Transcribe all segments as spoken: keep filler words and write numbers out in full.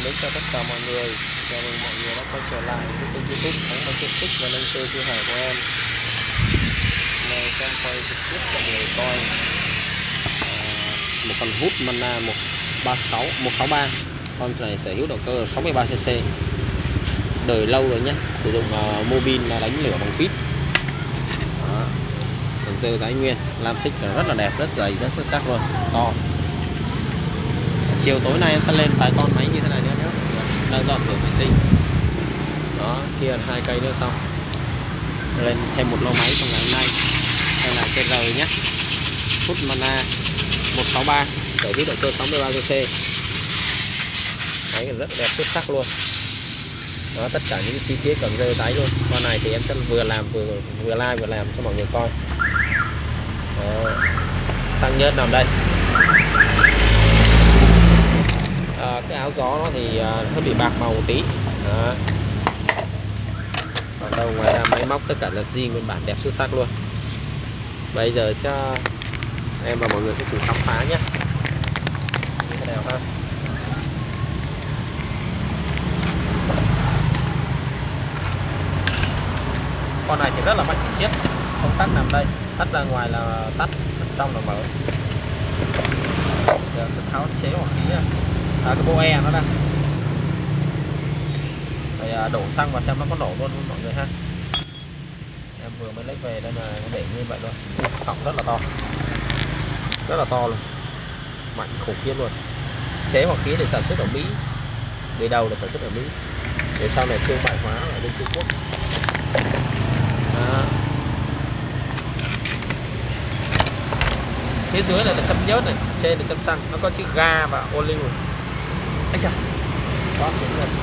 mến chào tất cả mọi người. Chào mừng mọi người đã quay trở lại với kênh YouTube Thắng Bằng Kiệt Tích và Nâng Cơ Sư Hải của em. Này xem quay trực tiếp cho mọi người coi à, một con hút Manna một ba sáu một sáu ba. Con này sở hữu động cơ sáu mươi ba xê xê, đời lâu rồi nhé, sử dụng uh, mobile là đánh lửa bằng vít. Cần dơ Thái Nguyên, lam xích rất là đẹp, rất dày, rất xuất sắc luôn, to. Chiều tối nay em sẽ lên vài con máy như thế này nữa nhé, đang dọn cửa vệ sinh. Đó, kia hai cây nữa xong, lên thêm một lô máy trong ngày hôm nay. Đây là cây rời nhé, hút Manna một sáu ba, sở hữu động cơ sáu mươi ba xê xê, máy rất đẹp, xuất sắc luôn. Đó, tất cả những chi tiết cần dơ tái luôn. Con này thì em sẽ vừa làm vừa vừa live vừa làm cho mọi người coi. Đó, xăng nhớt nằm đây. À, cái áo gió nó thì à, hơi bị bạc màu một tí. Đó. Còn đâu ngoài ra máy móc tất cả là zin nguyên bản, đẹp xuất sắc luôn. Bây giờ sẽ em và mọi người sẽ cùng khám phá nhé. Như thế nào ha. Con này thì rất là mạnh thiết, công tắc nằm đây, tắt ra ngoài là tắt, trong là mở. Giờ sẽ tháo chế hỏa khí à, cái bộ e nó đây. Phải đổ xăng vào xem nó có nổ luôn không mọi người ha. Em vừa mới lấy về đây là để như vậy luôn. Họng rất là to, rất là to luôn, mạnh khủng khiếp luôn. Chế hỏa khí để sản xuất ở Mỹ, về đầu là sản xuất ở Mỹ, để sau này thương mại hóa ở bên Trung Quốc. Đó. Phía dưới này là châm nhớt này, trên là châm xăng, nó có chữ ga và ô liu. Anh chà, đó đúng rồi.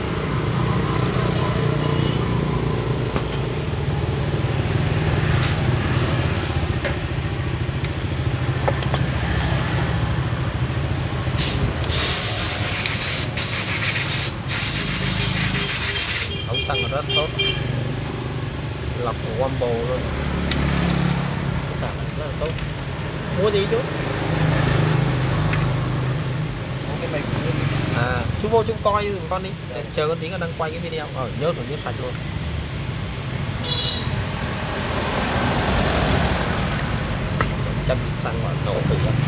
Ống xăng là rất tốt, lọc Wambo luôn, tất cả rất là tốt. Mua gì chú? À, chú vô chú coi dùm con đi, để chờ con tí đang quay cái video. Ờ, nhớt rồi, nhớt sạch luôn. Châm xăng vào nổ từ ra.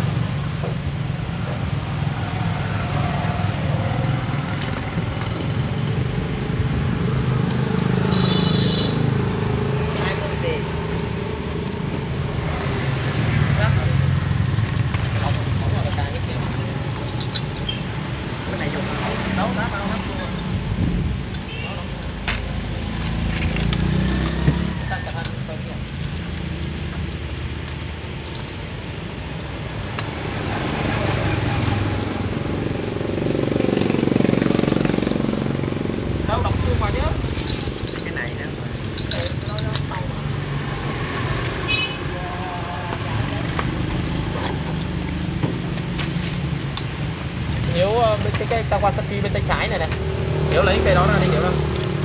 Nếu cái cái Kawasaki bên tay trái này này, nếu lấy cây đó ra đi hiểu không?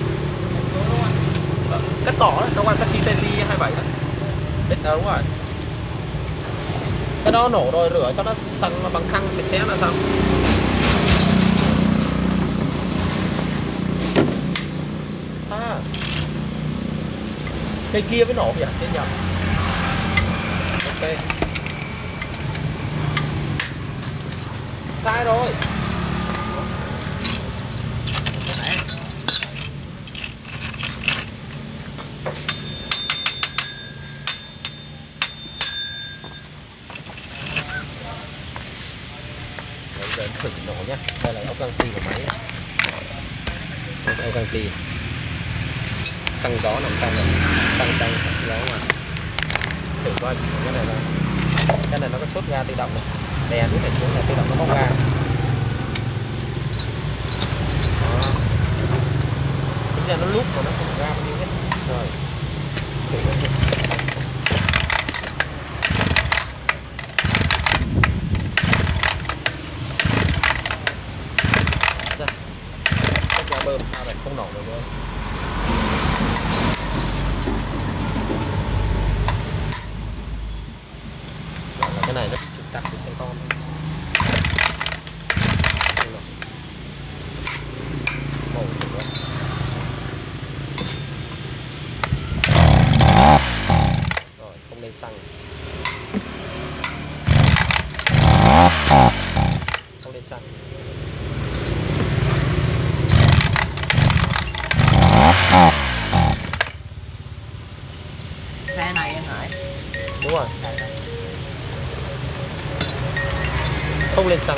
Cắt cỏ đó, Kawasaki tê giê hai mươi bảy đó. Biết đó, đúng rồi. Cái đó nổ rồi, rửa cho nó xăng bằng xăng sạch sẽ là xong. À, cây kia mới nổ vậy thế nhỉ? Ok. Sai rồi. Giờ thử nổ nhé. Đây là ốc găng ti của máy. Ốc găng ti. Xăng gió nằm trong này, xăng trong gió mà. Thử coi cái này là cái này nó có chốt ga tự động này. Đè nút này xuống là tự động nó bóc ga. Đó. Tính ra nó lúc mà nó không ra bao nhiêu hết. Rồi. Thử nó. Không qua bơm sao này không nổ được luôn. Cái này nó chụp chặt được trên con.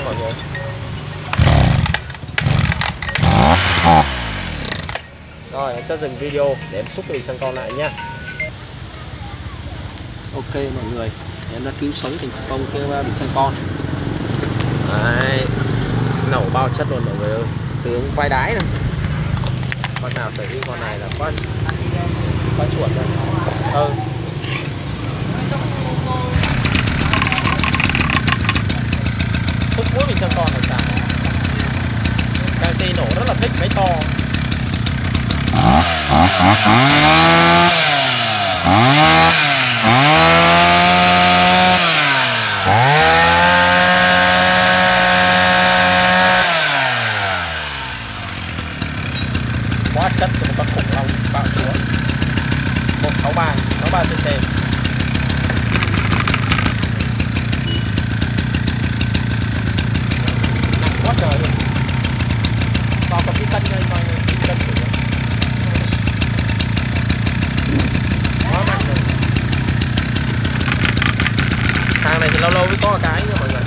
mọi người. Rồi em sẽ dừng video để em xúc cái bình xăng con lại nhá. Ok mọi người, em đã cứu sống thành công cái bình xăng con. Đấy, nổ bao chất luôn mọi người ơi, sướng vai đái này. Con nào sở hữu con này là quá quá chuột rồi. Ừ. Xúc mũi bình xăng con là sao? Cái ti nổ rất là thích máy to. Quá chất của một con khủng long bạo chúa một sáu ba sáu ba cc. Nặng quá trời luôn. Vào cầm cái cân đây coi cái cân thử. Quá mạnh rồi. Hàng này thì lâu lâu mới có cái nha mọi người.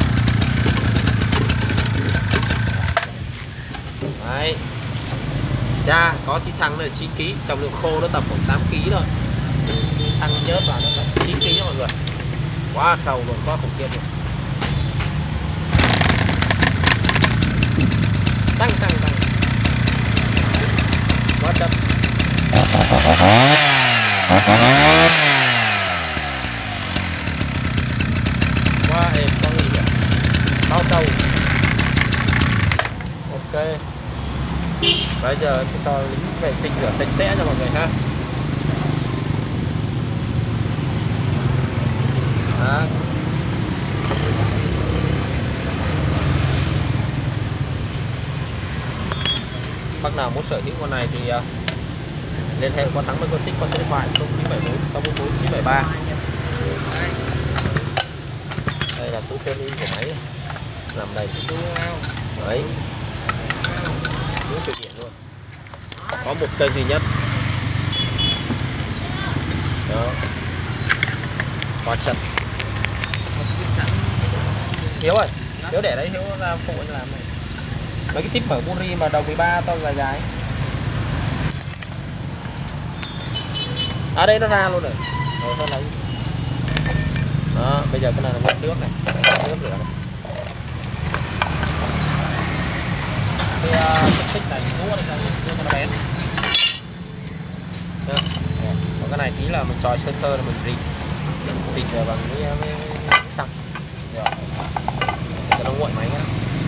Đấy. Cha có tí xăng này chín ki, trọng lượng khô nó tầm khoảng tám ki thôi. Xăng nhớt vào nó là chín ki nha mọi người. Quá trầu luôn, quá khủng khiếp luôn. Tăng tăng tăng. Quá chất. Quá êm, có gì vậy? Bao trầu. Ok. Bây giờ sẽ cho lính vệ sinh rửa sạch sẽ cho mọi người ha. Đó. Bác nào muốn sở hữu con này thì uh, liên hệ qua Thắng Microxit qua số điện thoại không chín bảy bốn sáu bốn bốn chín bảy ba. Đây là số series của máy làm đầy. Đấy. Đúng từ điện luôn. Có một cây duy nhất. Đó. Quá chật. Hiếu ơi, Hiếu để đấy, Hiếu ra phụ anh làm này. Mấy cái tip mở buri mà đầu mười ba to dài dài. À đây nó ra luôn rồi. Rồi thôi lấy. Đó, bây giờ cái này là ngâm nước này, nước rửa này. Cái uh, xích này mua đây là mua cho nó bén. Còn cái này tí là mình chọi sơ sơ là mình rỉ xịt rồi bằng cái, cái, cái xăng rồi cho nó nguội máy nhá.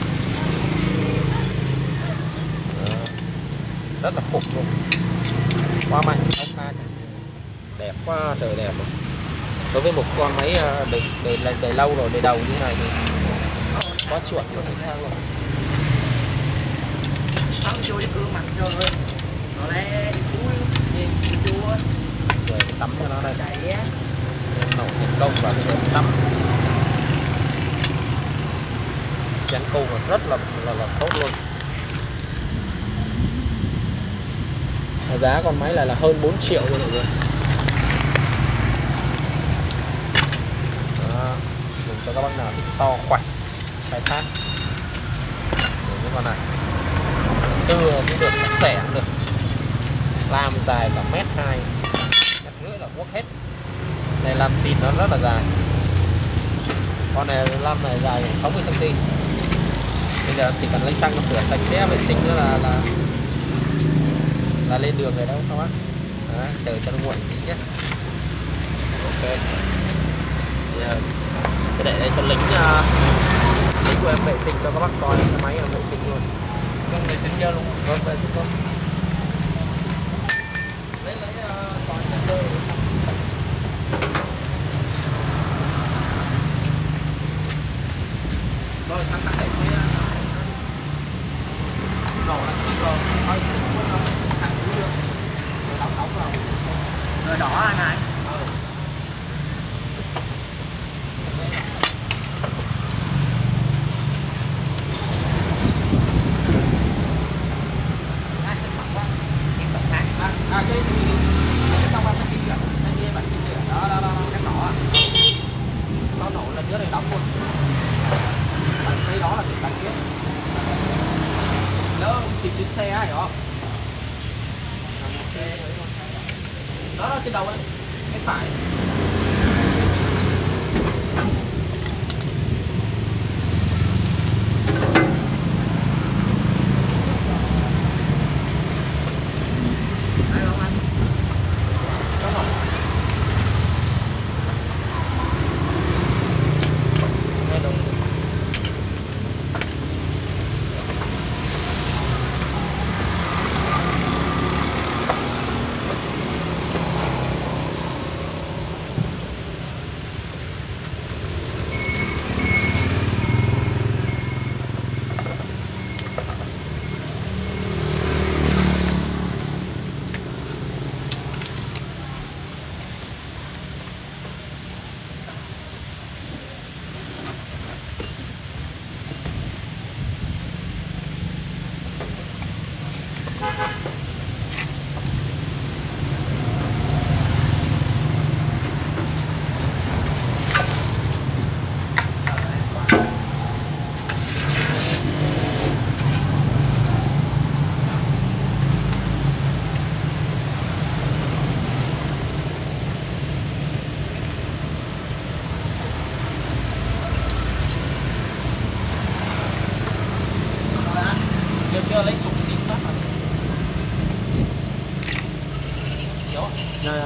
Rất là khủng luôn, quá mạnh, đẹp quá trời đẹp luôn. Đối với một con máy để để để lâu rồi, để đầu như thế này thì quá chuột luôn, thì sao luôn. Thắng vô cái gương mặt cho rồi nó lẽ đi cúi đi chua rồi tắm cho nó đây chạy á, nổ thành công và bây giờ tắm chén câu rất là là, là tốt luôn. Giá con máy này là hơn bốn triệu luôn mọi người. Đó, dùng cho các bác nào thích to khỏe khai thác cái con này. Từ cũng được, xẻ cũng được, làm dài cả mét hai, mét rưỡi là quốc hết. Này làm xịt nó rất là dài. Con này làm này dài sáu mươi xăng ti mét. Bây giờ chỉ cần lấy xăng nó rửa sạch sẽ vệ sinh nữa là là là lên đường rồi đâu các bác. Đó, chờ cho nó nguội tí nhé. Ok. Bây giờ sẽ để đây cho lính uh, lính của em vệ sinh cho các bác coi cái máy em vệ sinh luôn. Vâng, vệ sinh chưa luôn. Vâng, vệ sinh luôn. Lấy lấy uh, soi sơ sơ. Rồi thằng tặng đấy thôi. Rồi là cái rồi thôi thằng cũng được. Rồi đóng đóng vào. Rồi đỏ anh này. Ừ. À cái cái trong ba cái kia, cái kia bạn kia đó đó đó cái đỏ. Nó nổ là dưới này đóng luôn. Bạn thấy đó ra rồi đó, đó trên đầu ấy cái phải chưa lấy sụp xịt phát rồi. Đó. Đây à.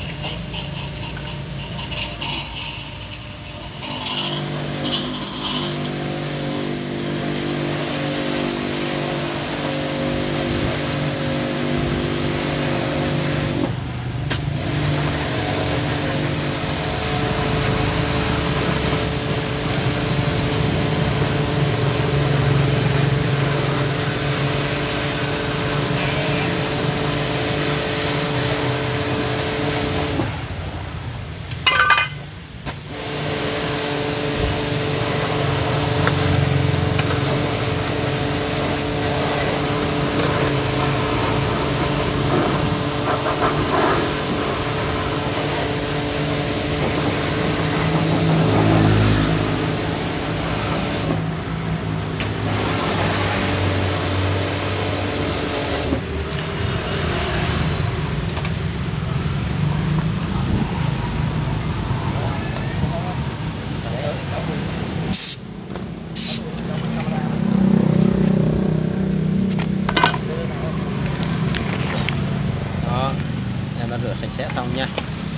Rửa sạch sẽ xong nha.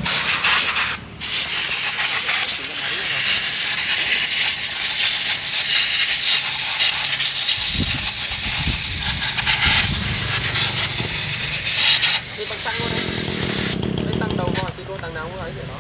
Đi bằng xăng luôn đấy. Lấy xăng đầu vào xịt luôn tầng nào cũng ấy để đó.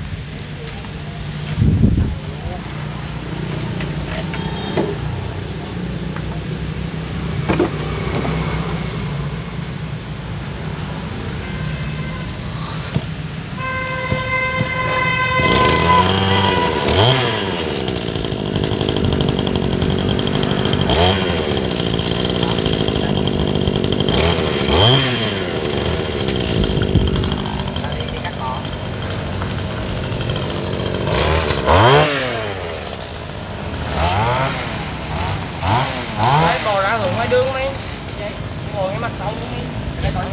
Bò ra hướng ngoài đường mày ngồi cái mặt tao đi cái tao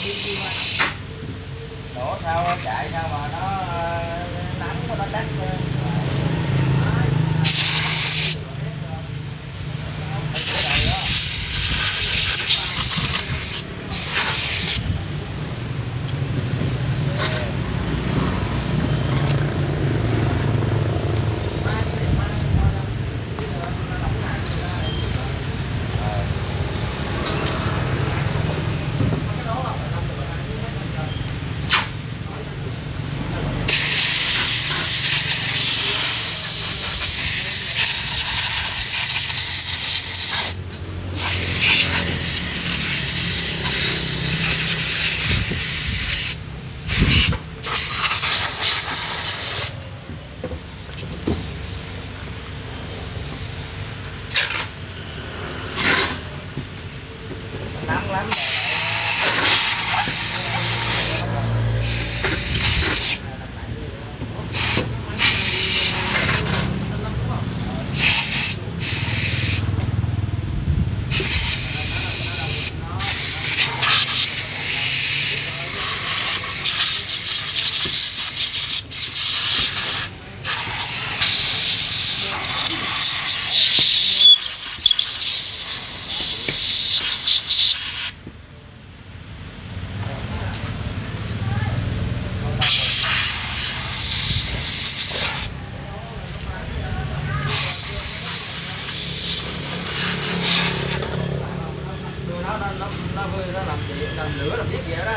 đổ sao chạy sao mà nó nắng nó chắc nắng lắm. Nó nó nó nó nó làm gì làm lửa làm biết gì đó.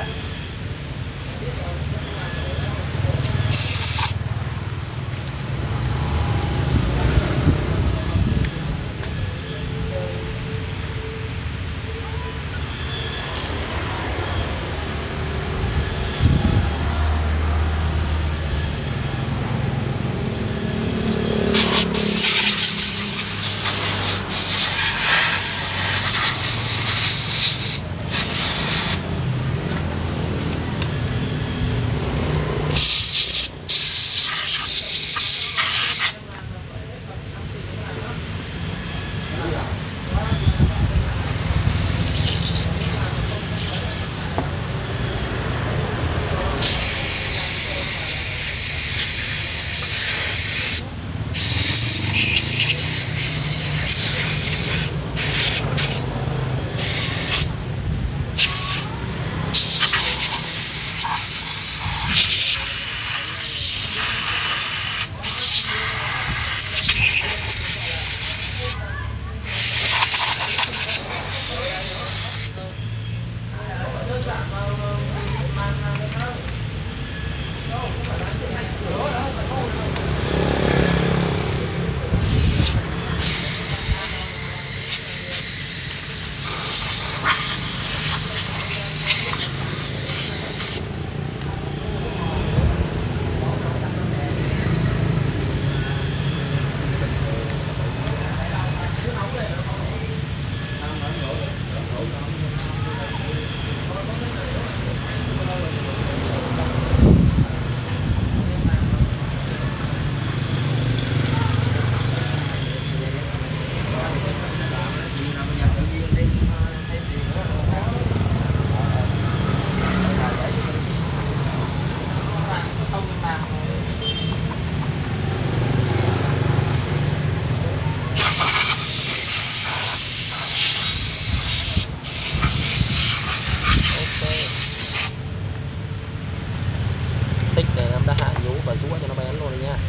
Xích này em đã hạ nhú và rũa cho nó bén luôn nha.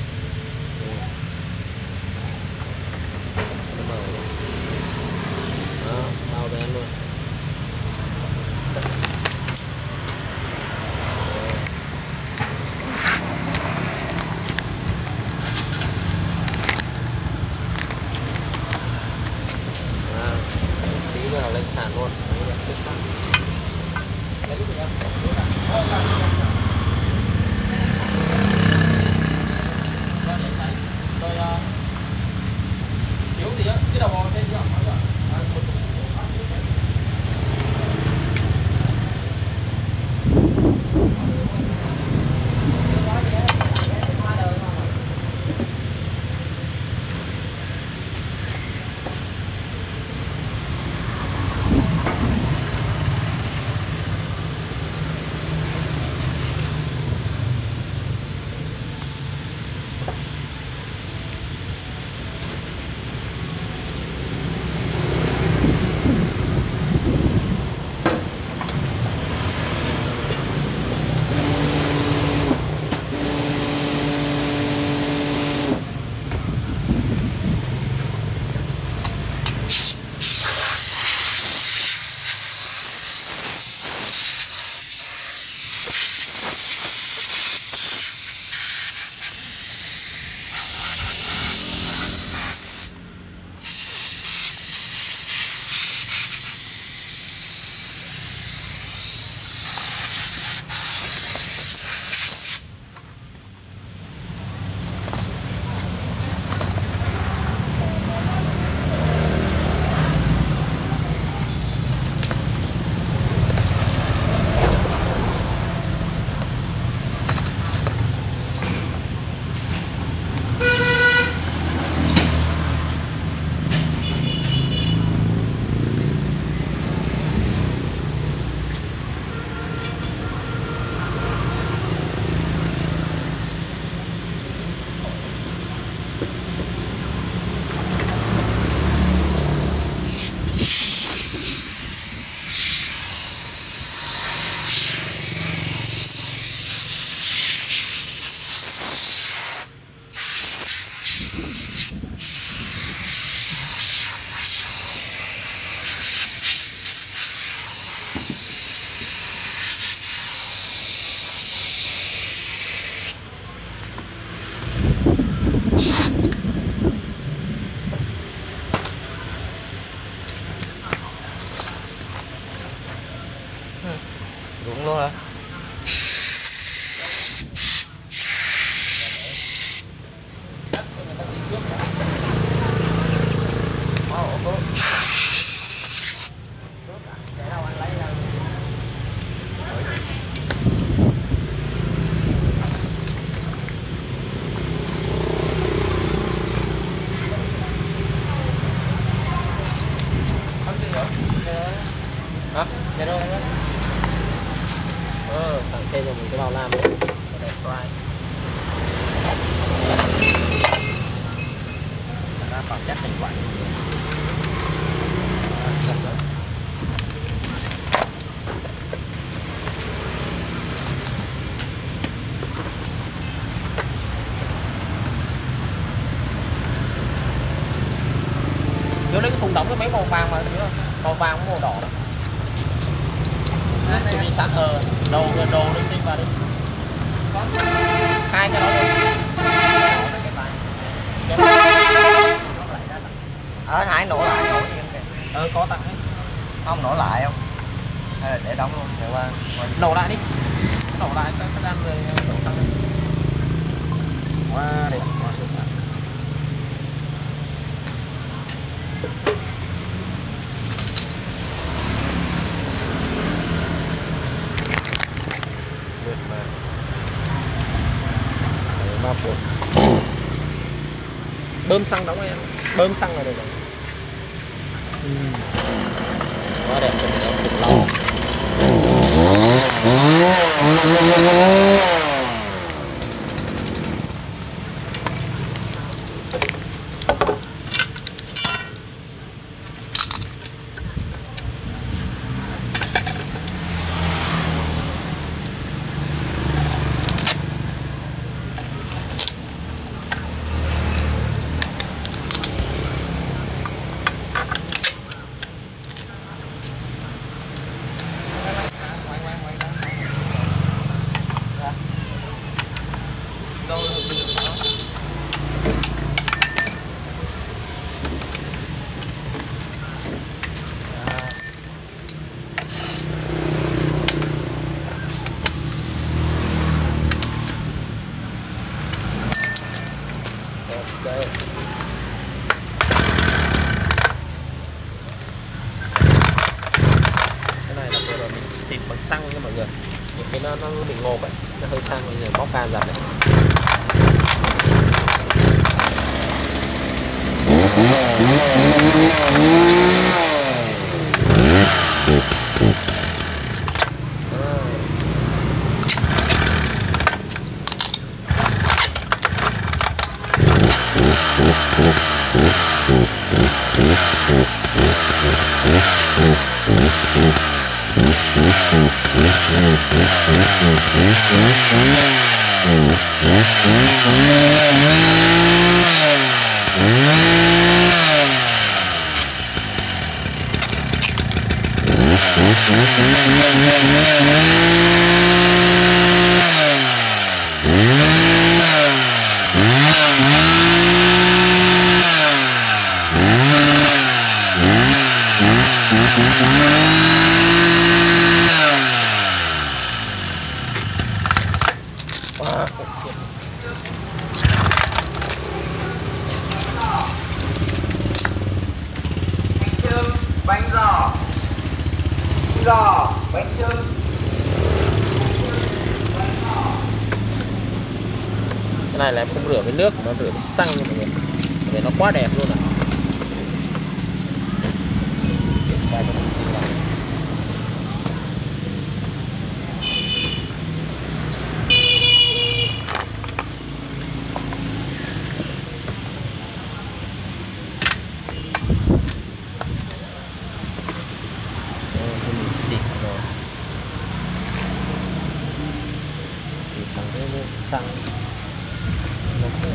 Đó, bao bén luôn. À, tí nữa lên sàn luôn. Đấy là xuất sắc. Lấy cái gì em? Thiếu gì á, cái đầu bò trên chưa? Đúng luôn hả? Hả? Dạ rồi. Ờ, tặng thêm cho mình cái bao lam nữa. Đẹp trai. Ra phẩm chất thành quả. Vô đấy cái thùng đóng cái mấy màu vàng mà màu vàng với màu đỏ đó. Tôi đi sẵn ờ đồ đồ đi đi vào đi. Hai cái đó luôn. Ở Hải nổ lại nổ gì kìa. Ờ có tặng đấy. Không nổ lại không? Hay là để đóng luôn để qua. Nổ lại đi. Nổ lại cho thời gian rồi đổ xăng đi. Quá đẹp, quá xuất sắc. Mượt mà. Đấy, ba phút. Bơm xăng đóng em. Bơm xăng là được rồi. Ừ. Quá đẹp rồi, nó cực lâu. Đây. Cái này là vừa rồi mình xịt bằng xăng nha mọi người. Những cái nó, nó bị ngộp ấy, nó hơi xăng bây giờ bóc can ra này. Wow. Bánh chưng, bánh giò, giò, bánh chưng. Cái này là em không rửa với nước, nó rửa với xăng nha mọi người. Vì nó quá đẹp luôn ạ. Kiểm tra cho mình xin vào. Xịt thằng cái nước xăng nó không.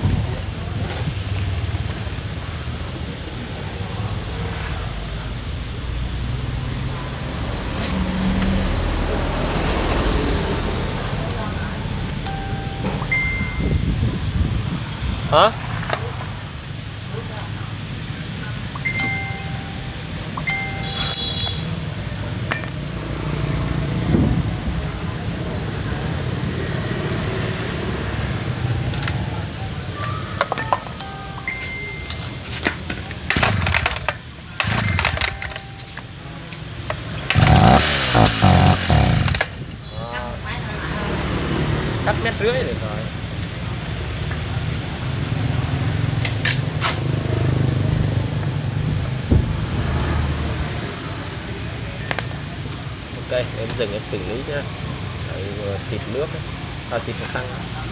Hả? mét rưỡi được rồi. Ok, em dừng em xử lý nhá. Đấy, vừa xịt nước ấy. À, xịt xăng.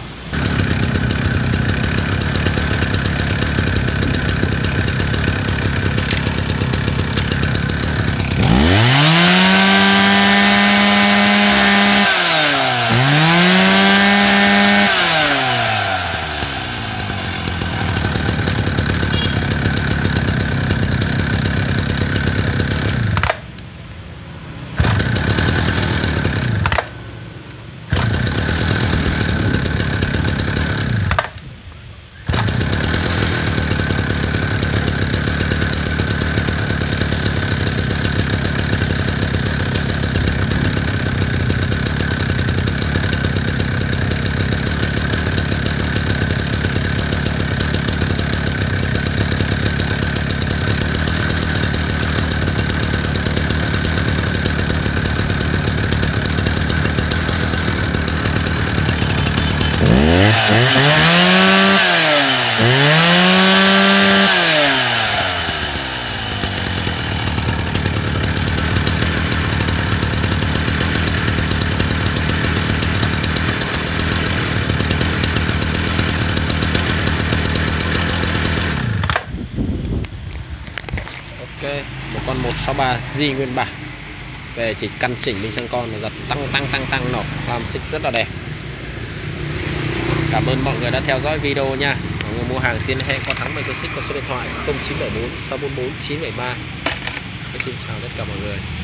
Một con một sáu ba G nguyên bản về chỉ căn chỉnh bên trong con là giật tăng tăng tăng tăng nổ, làm xích rất là đẹp. Cảm ơn mọi người đã theo dõi video nha. Mọi người mua hàng xin hẹn có thắng với xích có số điện thoại không chín bảy bốn sáu bốn bốn chín bảy ba. Xin chào tất cả mọi người.